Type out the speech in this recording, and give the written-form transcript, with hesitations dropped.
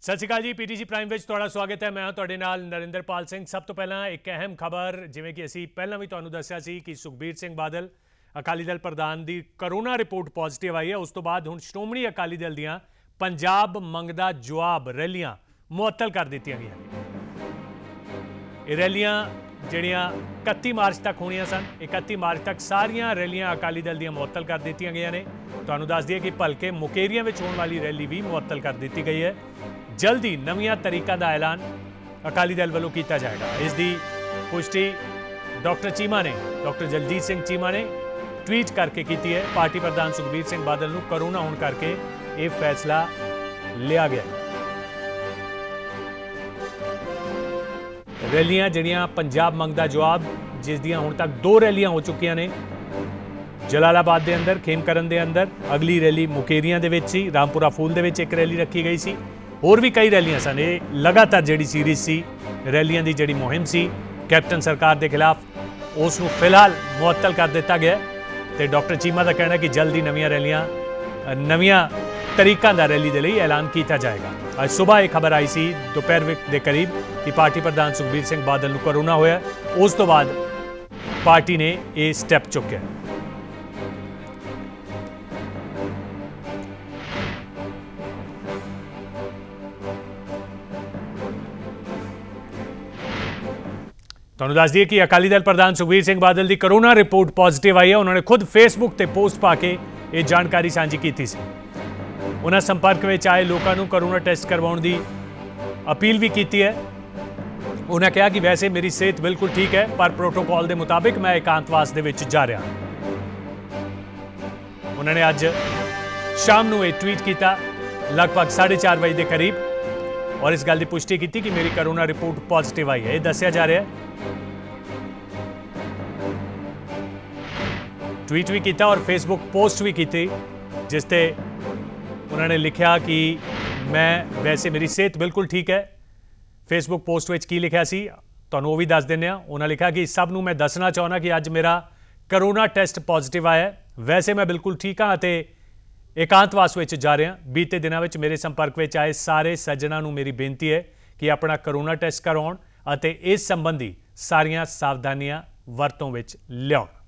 सत श्री अकाल जी। PTG prime विच तुहाडा स्वागत है। मैं हाँ तुहाडे नाल नरिंदरपाल सिंह। सब तो पहला एक अहम खबर, जिवें कि असीं पहलां भी तुहानूं दस्सिया सी कि सुखबीर सिंह बादल अकाली दल प्रधान की करोना रिपोर्ट पॉजिटिव आई है। उस तो बाद हुण श्रोमणी अकाली दल दीआं पंजाब मंगदा जवाब रैलियां मुअत्तल कर दित्तियां गईआं। ये रैलियां जिहड़ियां 31 मार्च तक होणियां सन, 31 मार्च तक सारियां रैलियां अकाली दल दीआं मुअत्तल कर दित्तियां गईआं ने। तुहानूं दस दईए कि भलके मुकेरियां विच होण वाली रैली भी मुअत्तल कर दित्ती गई है। जल्द ही नवीं तरीकों का ऐलान अकाली दल वालों किया जाएगा। इसकी पुष्टि डॉक्टर चीमा ने, डॉक्टर जगजीत सिंह चीमा ने ट्वीट करके की है। पार्टी प्रधान सुखबीर सिंह बादल नूं करोना होने करके ये फैसला लिया गया। रैलियां जिहड़ियां पंजाब मंगदा जवाब, जिस दियां हुण तक 2 रैलियां हो चुकियां ने, जलालाबाद के अंदर, खेमकरन के अंदर, अगली रैली मुकेरियां दे विच सी, रामपुरा फूल दे विच एक रैली रखी गई सी, होर भी कई रैलियां सन। ये लगातार जिहड़ी सीरीज़ सी रैलियां की जिहड़ी मुहिम सी कैप्टन सरकार के खिलाफ, उसनूं फिलहाल मुअत्तल कर दिता गया। तो डॉक्टर चीमा का कहना है कि जल्द ही नवीं रैलियां, नवीं तरीकों का रैली के लिए ऐलान किया जाएगा। आज सुबह एक खबर आई सी दोपहर के करीब कि पार्टी प्रधान सुखबीर सिंह बादल नूं करोना होया। उस तो बाद पार्टी ने यह स्टैप चुक्या। तुहानूं दस दिए कि अकाली दल प्रधान सुखबीर सिंह बादल की करोना रिपोर्ट पॉजिटिव आई है। उन्होंने खुद फेसबुक पर पोस्ट पा के ये जानकारी साझी की थी। उन्होंने संपर्क में आए लोगों को करोना टेस्ट करवाने की अपील भी की है। उन्होंने कहा कि वैसे मेरी सेहत बिल्कुल ठीक है, पर प्रोटोकॉल के मुताबिक मैं एकांतवास के जा रहा। उन्होंने अज शाम को एक ट्वीट किया लगभग 4:30 बजे के करीब, और इस गल की पुष्टि की कि मेरी करोना रिपोर्ट पॉजिटिव आई है। यह दस्या जा रहा है। ट्वीट भी किया और फेसबुक पोस्ट भी की, जिसते उन्होंने लिखा कि मैं वैसे मेरी सेहत बिल्कुल ठीक है। फेसबुक पोस्ट में की लिखा सी तुहानूं वो भी दस दें। उन्होंने लिखा कि सब नूं मैं दसना चाहना कि अज मेरा करोना टेस्ट पॉजिटिव आया है। वैसे मैं बिल्कुल ठीक हाँ, एकांतवास में जा रहा। बीते दिनों में मेरे संपर्क में आए सारे सज्जनों नूं मेरी बेनती है कि अपना करोना टेस्ट करवाउण अते इस संबंधी सारियां सावधानियां वरतों विच लियाउण।